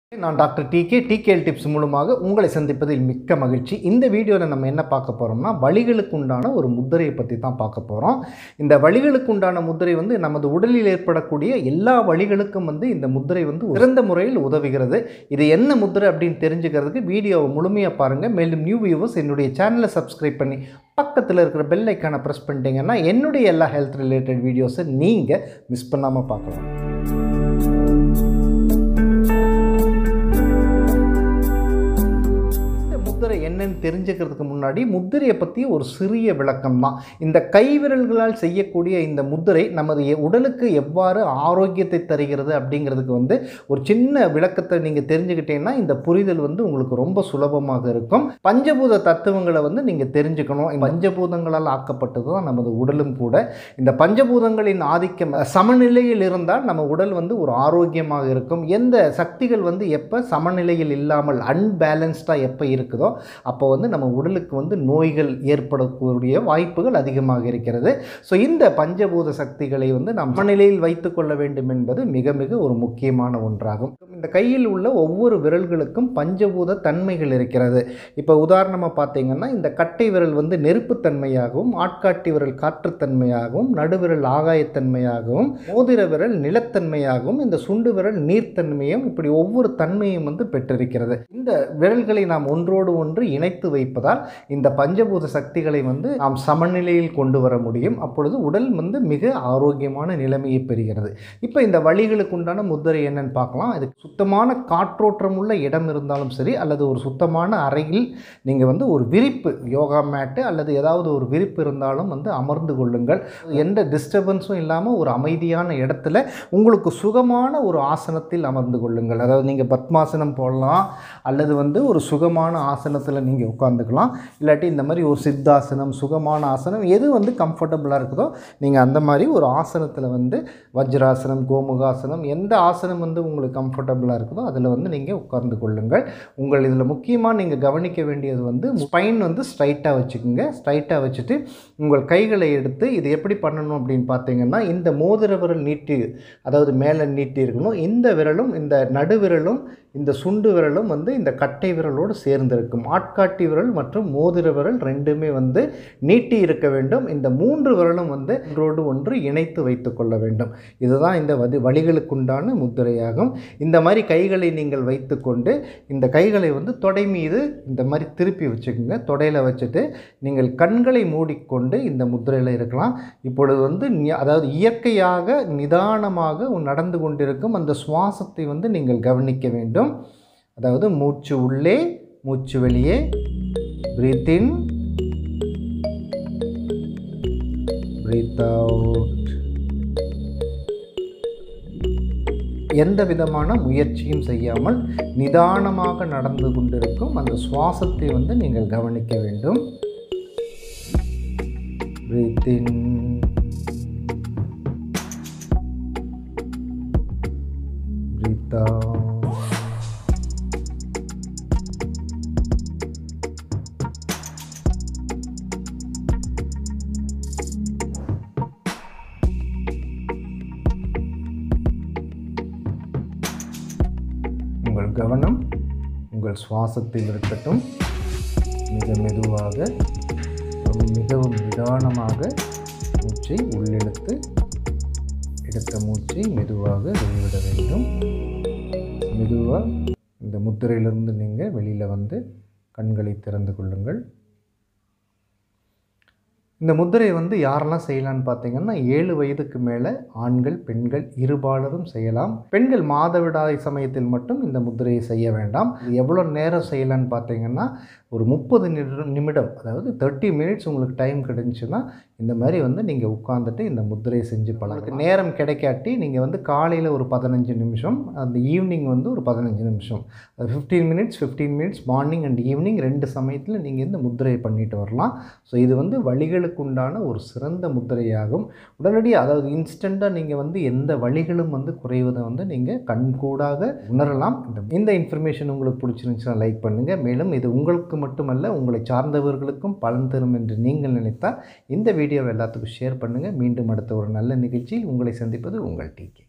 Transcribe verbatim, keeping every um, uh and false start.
நான் doctor D K DKL tips மூலமாக உங்களை சந்திப்பதில் மிக்க மகிழ்ச்சி. இந்த வீடியோவில் நம்ம என்ன பார்க்க போகிறோம்னா, வலிகளுக்கு உண்டான ஒரு முத்திரையை பற்றி தான் பார்க்க போகிறோம். இந்த வலிகளுக்கு உண்டான முத்திரை வந்து நமது உடலில் ஏற்படக்கூடிய எல்லா வலிகளுக்கும் வந்து இந்த முத்திரை வந்து சிறந்த முறையில் உதவுகிறது. இது என்ன முத்திரை அப்படின்னு தெரிஞ்சுக்கிறதுக்கு வீடியோவை முழுமையாக பாருங்கள். மேலும் நியூ வியூவர்ஸ் என்னுடைய சேனலை சப்ஸ்கிரைப் பண்ணி பக்கத்தில் இருக்கிற பெல் ஐக்கானை ப்ரெஸ் பண்ணிட்டீங்கன்னா என்னுடைய எல்லா ஹெல்த் ரிலேட்டட் வீடியோஸை நீங்கள் மிஸ் பண்ணாமல் பார்க்கலாம். முத்திரை என்னன்னு தெரிஞ்சுக்கிறதுக்கு முன்னாடி முத்திரையை பற்றி ஒரு சிறிய விளக்கம் தான். இந்த கைவிரல்களால் செய்யக்கூடிய இந்த முத்திரை நமது உடலுக்கு எவ்வாறு ஆரோக்கியத்தை தருகிறது அப்படிங்கிறதுக்கு வந்து ஒரு சின்ன விளக்கத்தை நீங்கள் தெரிஞ்சுக்கிட்டீங்கன்னா இந்த புரிதல் வந்து உங்களுக்கு ரொம்ப சுலபமாக இருக்கும். பஞ்சபூத தத்துவங்களை வந்து நீங்கள் தெரிஞ்சுக்கணும். பஞ்சபூதங்களால் ஆக்கப்பட்டது தான் நமது உடலும் கூட. இந்த பஞ்சபூதங்களின் ஆதிக்கம் சமநிலையில் இருந்தால் நம்ம உடல் வந்து ஒரு ஆரோக்கியமாக இருக்கும். எந்த சக்திகள் வந்து எப்போ சமநிலையில் இல்லாமல் அன்பேலன்ஸ்டாக எப்போ இருக்குதோ அப்போ வந்து நம்ம உடலுக்கு வந்து நோய்கள் ஏற்படக்கூடிய வாய்ப்புகள் அதிகமாக இருக்கிறது. ஸோ இந்த பஞ்சபூத சக்திகளை வந்து நாம் சமநிலையில் வைத்து கொள்ள வேண்டும் என்பது மிக மிக ஒரு முக்கியமான ஒன்றாகும். இந்த கையில் உள்ள ஒவ்வொரு விரல்களுக்கும் பஞ்சபூத தன்மைகள் இருக்கிறது. இப்போ உதாரணமாக பார்த்தீங்கன்னா, இந்த கட்டை விரல் வந்து நெருப்புத்தன்மையாகவும், ஆட்காட்டி விரல் காற்றுத்தன்மையாகவும், நடுவிரல் ஆகாயத்தன்மையாகவும், மோதிர விரல் நிலத்தன்மையாகவும், இந்த சுண்டு விரல் நீர்த்தன்மையும், இப்படி ஒவ்வொரு தன்மையும் வந்து பெற்றிருக்கிறது. இந்த விரல்களை நாம் ஒன்றோடு ஒன்று இணைத்து வைப்பதால் இந்த பஞ்சபூத சக்திகளை வந்து நாம் சமநிலையில் கொண்டு வர முடியும். அப்பொழுது உடல் வந்து மிக ஆரோக்கியமான நிலைமையை பெறுகிறது. இப்போ இந்த வலிகளுக்கு உண்டான முத்திரை என்னன்னு பார்க்கலாம். இது சுத்தமான காற்றோட்டம் உள்ள இடம் இருந்தாலும் சரி, அல்லது ஒரு சுத்தமான அறையில் நீங்கள் வந்து ஒரு விரிப்பு, யோகா மேட்டு அல்லது ஏதாவது ஒரு விரிப்பு இருந்தாலும் வந்து அமர்ந்து கொள்ளுங்கள். எந்த டிஸ்டர்பன்ஸும் இல்லாமல் ஒரு அமைதியான இடத்துல உங்களுக்கு சுகமான ஒரு ஆசனத்தில் அமர்ந்து கொள்ளுங்கள். அதாவது நீங்கள் பத்மாசனம் போடலாம், அல்லது வந்து ஒரு சுகமான ஆசனத்தில் நீங்கள் உட்காந்துக்கலாம். இல்லாட்டி இந்த மாதிரி ஒரு சித்தாசனம், சுகமான ஆசனம், எது வந்து கம்ஃபர்டபுளாக இருக்குதோ நீங்கள் அந்த மாதிரி ஒரு ஆசனத்தில் வந்து வஜ்ராசனம், கோமுகாசனம், எந்த ஆசனம் வந்து உங்களுக்கு கம்ஃபர்டபுளாக இருக்குதோ அதில் வந்து நீங்கள் உட்கார்ந்து கொள்ளுங்கள். உங்கள் இதில் முக்கியமாக நீங்கள் கவனிக்க வேண்டியது வந்து ஸ்பைன் வந்து ஸ்ட்ரைட்டாக வச்சுக்கோங்க. ஸ்ட்ரைட்டாக வச்சுட்டு உங்கள் கைகளை எடுத்து இது எப்படி பண்ணணும் அப்படின்னு பார்த்தீங்கன்னா, இந்த மோதிர விரல் நீட்டி, அதாவது மேலே நீட்டி இருக்கணும். இந்த விரலும் இந்த நடுவிரலும் இந்த சுண்டு விரலும் வந்து இந்த கட்டை விரலோடு சேர்ந்திருக்கும். ஆட்காட்டி விரல் மற்றும் மோதிர விரல் ரெண்டுமே வந்து நீட்டி இருக்க வேண்டும். இந்த மூன்று விரலும் வந்து ஒன்றோடு ஒன்று இணைத்து வைத்து கொள்ள வேண்டும். இதுதான் இந்த வதி வலிகளுக்குண்டான முத்திரையாகும். இந்த மாதிரி கைகளை நீங்கள் வைத்துக்கொண்டு இந்த கைகளை வந்து தொடை மீது இந்த மாதிரி திருப்பி வச்சுக்கோங்க. தொடையில் வச்சுட்டு நீங்கள் கண்களை மூடிக்கொண்டு இந்த முத்திரையில் இருக்கலாம். இப்பொழுது வந்து அதாவது இயற்கையாக நிதானமாக நடந்து கொண்டிருக்கும் அந்த சுவாசத்தை வந்து நீங்கள் கவனிக்க வேண்டும். அதாவது மூச்சு உள்ளே, மூச்சு வெளியே, பிரீத் இன், பிரீத் அவுட். எந்த விதமான முயற்சியும் செய்யாமல் நிதானமாக நடந்து கொண்டிருக்கும் அந்த சுவாசத்தை வந்து நீங்கள் கவனிக்க வேண்டும். Breathe in, breathe out. உங்கள் கவனம் உங்கள் சுவாசத்தில் இருக்கட்டும். மிக மெதுவாக, மிகவும் நிதானமாக மூச்சை உள்ளிழுத்து எடுத்த மூச்சை மெதுவாக வெளிவிட வேண்டும். மெதுவாக இந்த முத்திரையிலிருந்து நீங்கள் வெளியில் வந்து கண்களை திறந்து கொள்ளுங்கள். இந்த முத்திரை வந்து யாரெல்லாம் செய்யலான்னு பார்த்தீங்கன்னா, ஏழு வயதுக்கு மேலே ஆண்கள், பெண்கள் இருபாலரும் செய்யலாம். பெண்கள் மாதவிடாய் சமயத்தில் மட்டும் இந்த முத்திரையை செய்ய வேண்டாம். எவ்வளோ நேரம் செய்யலான்னு பார்த்தீங்கன்னா, ஒரு முப்பது நிமிடம், அதாவது தேர்ட்டி மினிட்ஸ் உங்களுக்கு டைம் கிடைச்சுன்னா இந்த மாதிரி வந்து நீங்கள் உட்காந்துட்டு இந்த முத்திரையை செஞ்சு பழகலாம். நேரம் கிடைக்காட்டி நீங்கள் வந்து காலையில் ஒரு பதினஞ்சு நிமிஷம், அந்த ஈவினிங் வந்து ஒரு பதினஞ்சு நிமிஷம், அது fifteen minutes fifteen minutes morning and evening ரெண்டு சமயத்தில் நீங்கள் இந்த முத்திரையை பண்ணிட்டு வரலாம். ஸோ இது வந்து வலிகளுக்கு உண்டான ஒரு சிறந்த முத்திரையாகும். உடனடியாக, அதாவது இன்ஸ்டண்ட்டாக நீங்கள் வந்து எந்த வலிகளும் வந்து குறைவதை வந்து நீங்கள் கண்கூடாக உணரலாம். இந்த இன்ஃபர்மேஷன் உங்களுக்கு பிடிச்சிருந்துச்சுன்னா லைக் பண்ணுங்கள். மேலும் இது உங்களுக்கு மட்டுமல்ல, உங்களை சார்ந்தவர்களுக்கும் பலன் தரும் என்று நீங்கள் நினைத்தால் இந்த வீடியோவை எல்லாத்துக்கும் ஷேர் பண்ணுங்கள். மீண்டும் அடுத்த ஒரு நல்ல நிகழ்ச்சியில் உங்களை சந்திப்பது உங்கள் டி கே.